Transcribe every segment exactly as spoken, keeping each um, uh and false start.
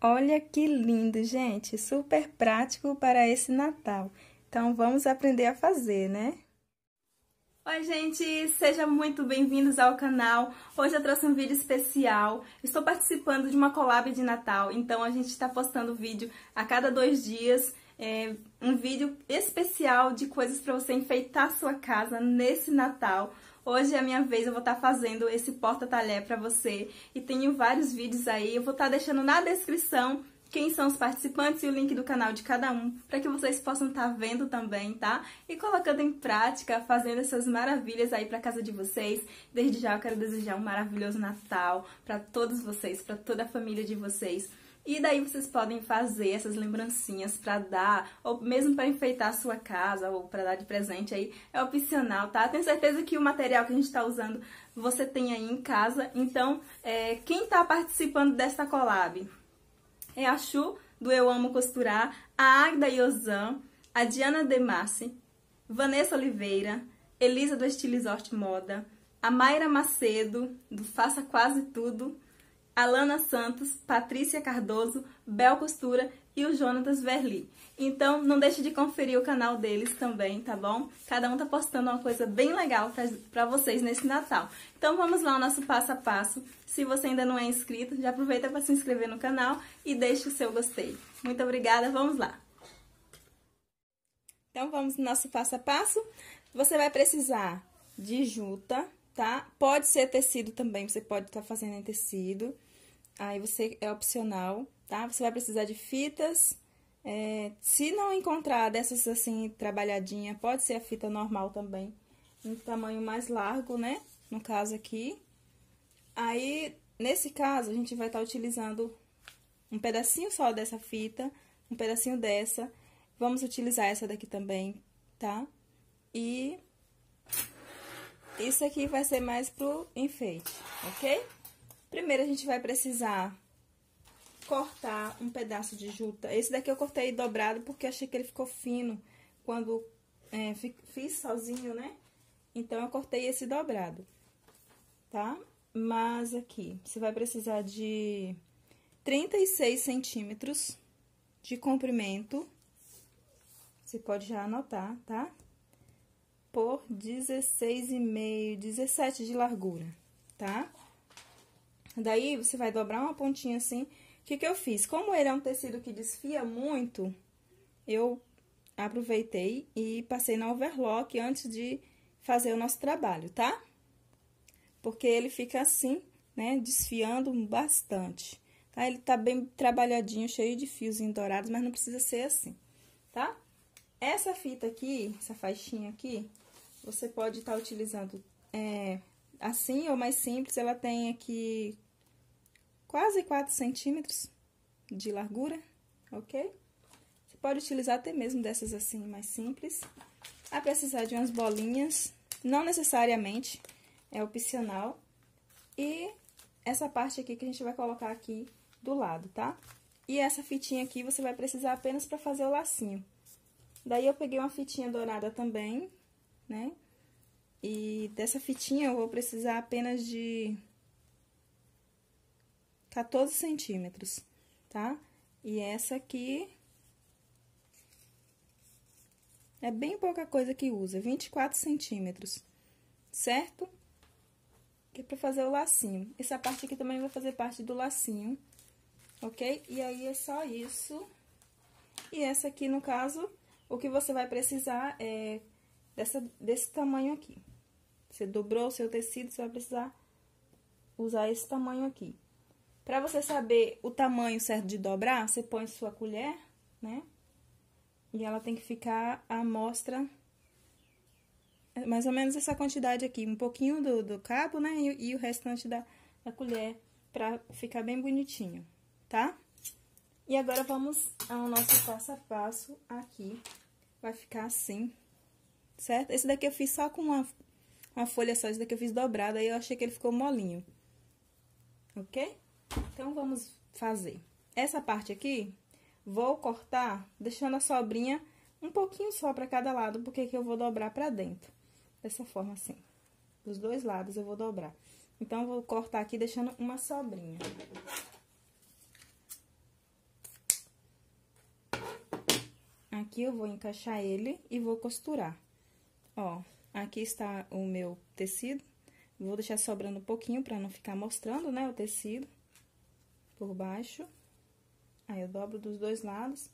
Olha que lindo, gente! Super prático para esse Natal. Então, vamos aprender a fazer, né? Oi, gente! Sejam muito bem-vindos ao canal. Hoje eu trouxe um vídeo especial. Estou participando de uma collab de Natal, então a gente está postando vídeo a cada dois dias. É um vídeo especial de coisas para você enfeitar a sua casa nesse Natal. Hoje é a minha vez, eu vou estar fazendo esse porta-talher para você e tenho vários vídeos aí. Eu vou estar deixando na descrição quem são os participantes e o link do canal de cada um, para que vocês possam estar vendo também, tá? E colocando em prática, fazendo essas maravilhas aí para casa de vocês. Desde já eu quero desejar um maravilhoso Natal para todos vocês, para toda a família de vocês. E daí vocês podem fazer essas lembrancinhas para dar, ou mesmo para enfeitar a sua casa, ou para dar de presente aí, é opcional, tá? Tenho certeza que o material que a gente está usando você tem aí em casa. Então, é, quem está participando desta collab é a Chu, do Eu Amo Costurar, a Agda Yozan, a Diana Demassi, Vanessa Oliveira, Elisa do Estilizorte Moda, a Mayra Macedo, do Faça Quase Tudo, Alana Santos, Patrícia Cardoso, Bel Costura e o Jonatas Verli. Então, não deixe de conferir o canal deles também, tá bom? Cada um tá postando uma coisa bem legal pra, pra vocês nesse Natal. Então, vamos lá ao nosso passo a passo. Se você ainda não é inscrito, já aproveita para se inscrever no canal e deixe o seu gostei. Muito obrigada, vamos lá! Então, vamos no nosso passo a passo. Você vai precisar de juta, tá? Pode ser tecido também, você pode estar fazendo em tecido. Aí, você é opcional, tá? Você vai precisar de fitas. É, se não encontrar dessas assim, trabalhadinha, pode ser a fita normal também, um tamanho mais largo, né? No caso aqui. Aí, nesse caso, a gente vai estar utilizando um pedacinho só dessa fita, um pedacinho dessa. Vamos utilizar essa daqui também, tá? E isso aqui vai ser mais pro enfeite, ok? Primeiro, a gente vai precisar cortar um pedaço de juta. Esse daqui eu cortei dobrado porque achei que ele ficou fino quando é, fiz sozinho, né? Então, eu cortei esse dobrado, tá? Mas aqui, você vai precisar de trinta e seis centímetros de comprimento. Você pode já anotar, tá? Por dezesseis e meio, dezessete de largura, tá? Daí, você vai dobrar uma pontinha assim. O que que eu fiz? Como ele é um tecido que desfia muito, eu aproveitei e passei na overlock antes de fazer o nosso trabalho, tá? Porque ele fica assim, né, desfiando bastante, tá? Ele tá bem trabalhadinho, cheio de fiozinhos dourados, mas não precisa ser assim, tá? Essa fita aqui, essa faixinha aqui, você pode estar utilizando é, assim ou mais simples. Ela tem aqui quase quatro centímetros de largura, ok? Você pode utilizar até mesmo dessas assim, mais simples. Vai precisar de umas bolinhas, não necessariamente, é opcional. E essa parte aqui que a gente vai colocar aqui do lado, tá? E essa fitinha aqui você vai precisar apenas para fazer o lacinho. Daí, eu peguei uma fitinha dourada também, né? E dessa fitinha eu vou precisar apenas de quatorze centímetros, tá? E essa aqui é bem pouca coisa que usa, vinte e quatro centímetros, certo? Que é pra fazer o lacinho. Essa parte aqui também vai fazer parte do lacinho, ok? E aí, é só isso. E essa aqui, no caso, o que você vai precisar é dessa, desse tamanho aqui. Você dobrou o seu tecido, você vai precisar usar esse tamanho aqui. Pra você saber o tamanho certo de dobrar, você põe sua colher, né? E ela tem que ficar à mostra, mais ou menos essa quantidade aqui. Um pouquinho do, do cabo, né? E, e o restante da, da colher, pra ficar bem bonitinho, tá? E agora, vamos ao nosso passo a passo aqui. Vai ficar assim, certo? Esse daqui eu fiz só com uma, uma folha só, esse daqui eu fiz dobrado, aí eu achei que ele ficou molinho, ok? Então, vamos fazer. Essa parte aqui, vou cortar deixando a sobrinha um pouquinho só pra cada lado, porque que eu vou dobrar pra dentro. Dessa forma assim. Dos dois lados eu vou dobrar. Então, eu vou cortar aqui deixando uma sobrinha. aqui eu vou encaixar ele e vou costurar. Ó, aqui está o meu tecido. Vou deixar sobrando um pouquinho pra não ficar mostrando, né, o tecido por baixo. Aí, eu dobro dos dois lados.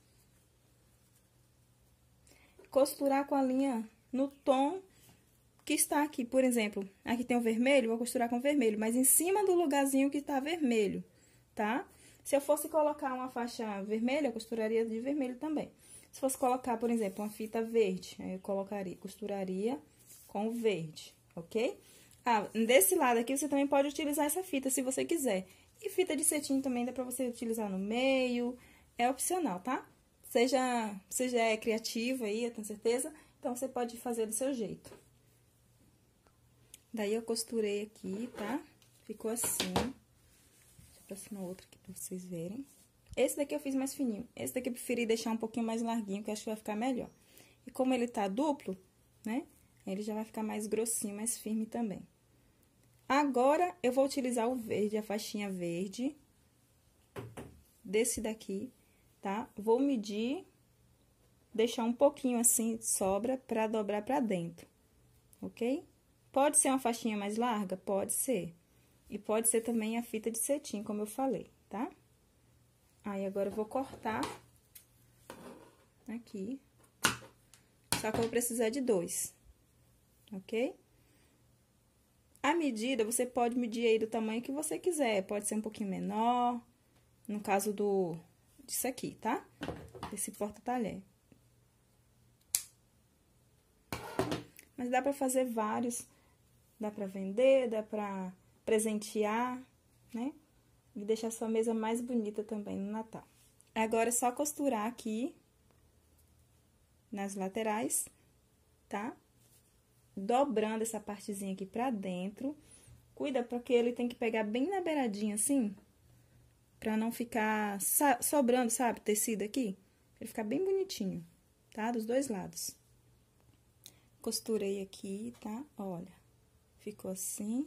Costurar com a linha no tom que está aqui. Por exemplo, aqui tem o vermelho, vou costurar com vermelho, mas em cima do lugarzinho que tá vermelho, tá? Se eu fosse colocar uma faixa vermelha, eu costuraria de vermelho também. Se fosse colocar, por exemplo, uma fita verde, aí eu colocaria, costuraria com o verde, ok? Ah, desse lado aqui, você também pode utilizar essa fita, se você quiser. E fita de cetim também dá pra você utilizar no meio, é opcional, tá? Seja, você já é criativa aí, eu tenho certeza, então você pode fazer do seu jeito. Daí, eu costurei aqui, tá? Ficou assim. Deixa eu aproximar outro aqui pra vocês verem. Esse daqui eu fiz mais fininho. Esse daqui eu preferi deixar um pouquinho mais larguinho, que eu acho que vai ficar melhor. E como ele tá duplo, né? Ele já vai ficar mais grossinho, mais firme também. Agora, eu vou utilizar o verde, a faixinha verde. Desse daqui, tá? Vou medir, deixar um pouquinho assim, sobra, pra dobrar pra dentro, ok? Pode ser uma faixinha mais larga? Pode ser. E pode ser também a fita de cetim, como eu falei, tá? Aí, agora eu vou cortar aqui. Só que eu vou precisar de dois, ok? A medida, você pode medir aí do tamanho que você quiser. Pode ser um pouquinho menor, no caso do... disso aqui, tá? Desse porta-talher. Mas dá pra fazer vários. Dá pra vender, dá pra presentear, né? E deixar sua mesa mais bonita também no Natal. Agora, é só costurar aqui, nas laterais, tá? Dobrando essa partezinha aqui pra dentro. Cuida, porque ele tem que pegar bem na beiradinha, assim, pra não ficar sobrando, sabe, tecido aqui. Pra ele ficar bem bonitinho, tá? Dos dois lados. Costurei aqui, tá? Olha, ficou assim.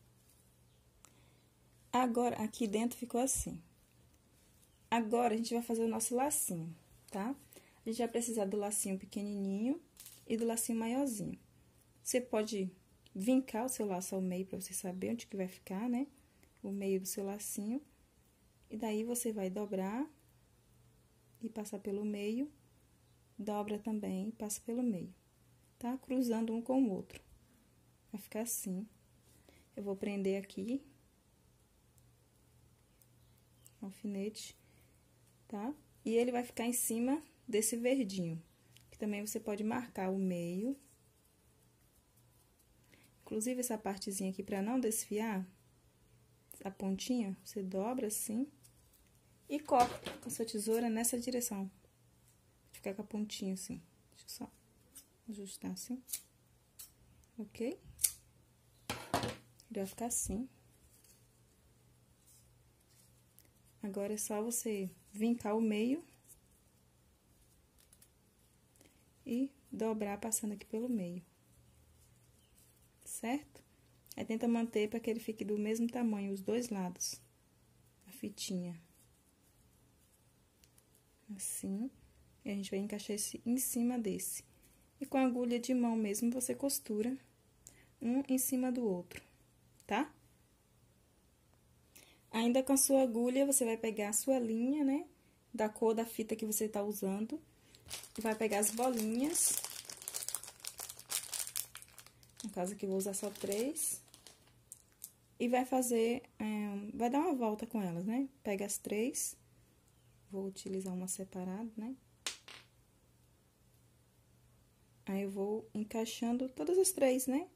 Agora, aqui dentro ficou assim. Agora, a gente vai fazer o nosso lacinho, tá? A gente vai precisar do lacinho pequenininho e do lacinho maiorzinho. Você pode vincar o seu laço ao meio pra você saber onde que vai ficar, né? O meio do seu lacinho. E daí, você vai dobrar e passar pelo meio. Dobra também e passa pelo meio, tá? Cruzando um com o outro. Vai ficar assim. Eu vou prender aqui. Alfinete, tá? E ele vai ficar em cima desse verdinho. Que também você pode marcar o meio. Inclusive, essa partezinha aqui, pra não desfiar, a pontinha, você dobra assim e corta com a sua tesoura nessa direção. Ficar com a pontinha assim. Deixa eu só ajustar assim. Ok? Ele vai ficar assim. Agora, é só você vincar o meio e dobrar passando aqui pelo meio, certo? Aí, tenta manter para que ele fique do mesmo tamanho, os dois lados, a fitinha. Assim, e a gente vai encaixar esse em cima desse. E com a agulha de mão mesmo, você costura um em cima do outro, tá? Ainda com a sua agulha, você vai pegar a sua linha, né? Da cor da fita que você tá usando. Vai pegar as bolinhas. No caso aqui, eu vou usar só três. E vai fazer, é, vai dar uma volta com elas, né? Pega as três. Vou utilizar uma separada, né? Aí, eu vou encaixando todas as três, né?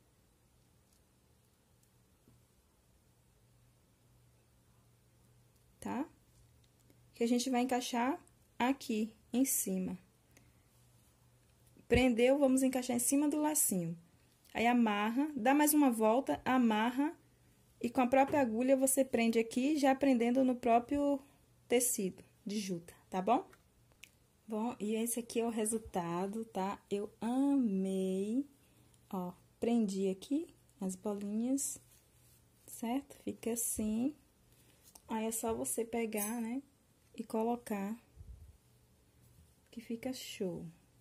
Tá? Que a gente vai encaixar aqui, em cima. Prendeu, vamos encaixar em cima do lacinho. Aí, amarra, dá mais uma volta, amarra, e com a própria agulha você prende aqui, já prendendo no próprio tecido de juta, tá bom? Bom, e esse aqui é o resultado, tá? Eu amei. Ó, prendi aqui as bolinhas, certo? Fica assim. Aí, é só você pegar, né, e colocar, que fica show.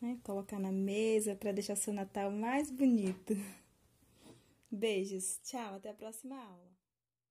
né? Colocar na mesa para deixar seu Natal mais bonito. Beijos, tchau, até a próxima aula.